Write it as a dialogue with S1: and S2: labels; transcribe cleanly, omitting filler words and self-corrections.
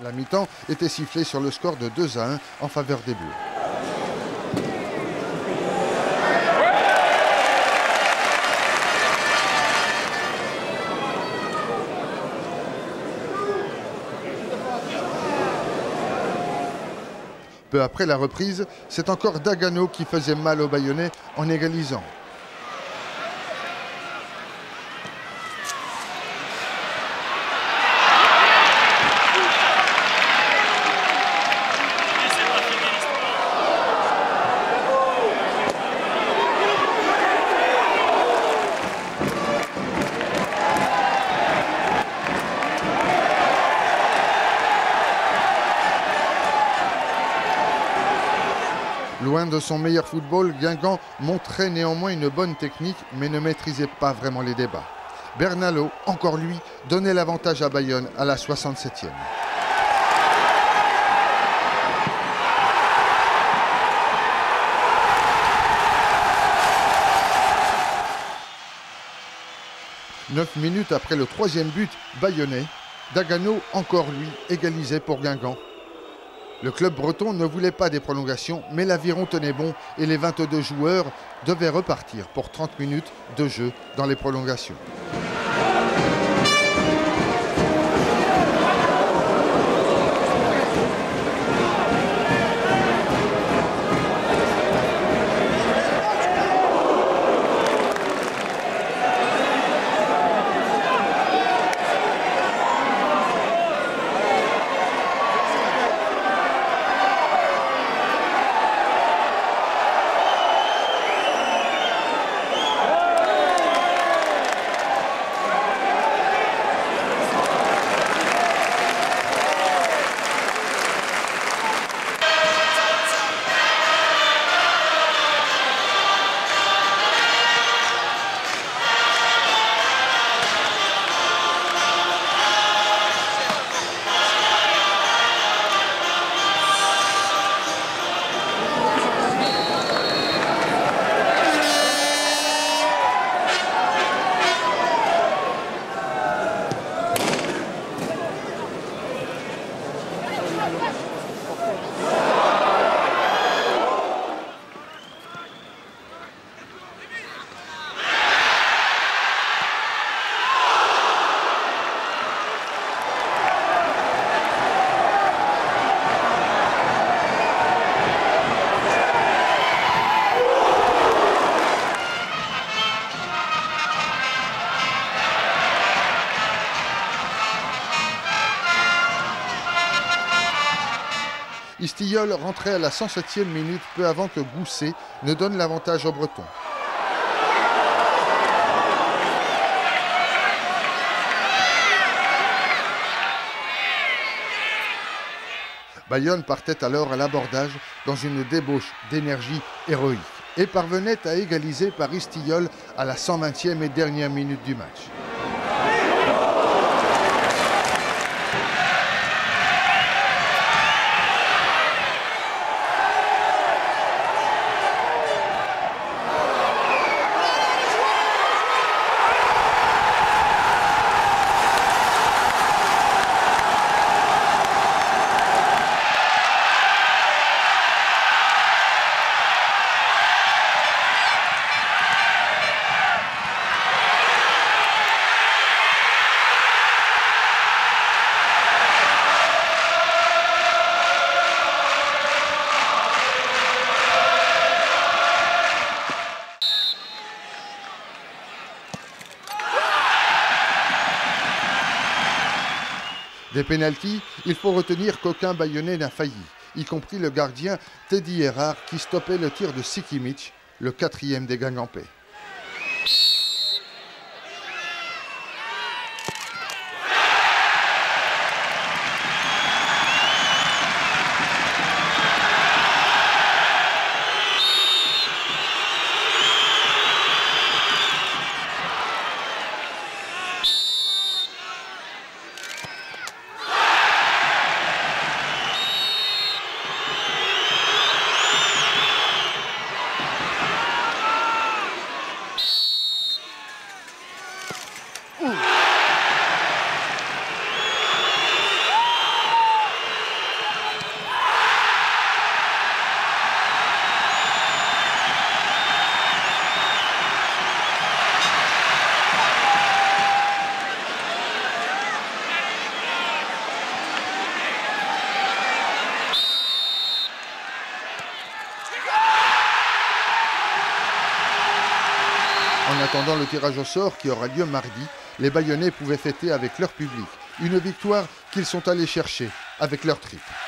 S1: La mi-temps était sifflée sur le score de 2-1 en faveur des Bleus. Peu après la reprise, c'est encore Dagano qui faisait mal aux Bayonnais en égalisant. Loin de son meilleur football, Guingamp montrait néanmoins une bonne technique, mais ne maîtrisait pas vraiment les débats. Bernalo, encore lui, donnait l'avantage à Bayonne à la 67e. Neuf minutes après le troisième but bayonnais, Dagano, encore lui, égalisait pour Guingamp. Le club breton ne voulait pas des prolongations, mais l'aviron tenait bon et les 22 joueurs devaient repartir pour 30 minutes de jeu dans les prolongations. Istilleul rentrait à la 107e minute, peu avant que Gousset ne donne l'avantage aux Bretons. Bayonne partait alors à l'abordage dans une débauche d'énergie héroïque et parvenait à égaliser par Istilleul à la 120e et dernière minute du match. Des pénaltys, il faut retenir qu'aucun Bayonnais n'a failli, y compris le gardien Teddy Erard qui stoppait le tir de Sikimic, le 4e des Guingampais. attendant le tirage au sort qui aura lieu mardi, les Bayonnais pouvaient fêter avec leur public. Une victoire qu'ils sont allés chercher avec leur trip.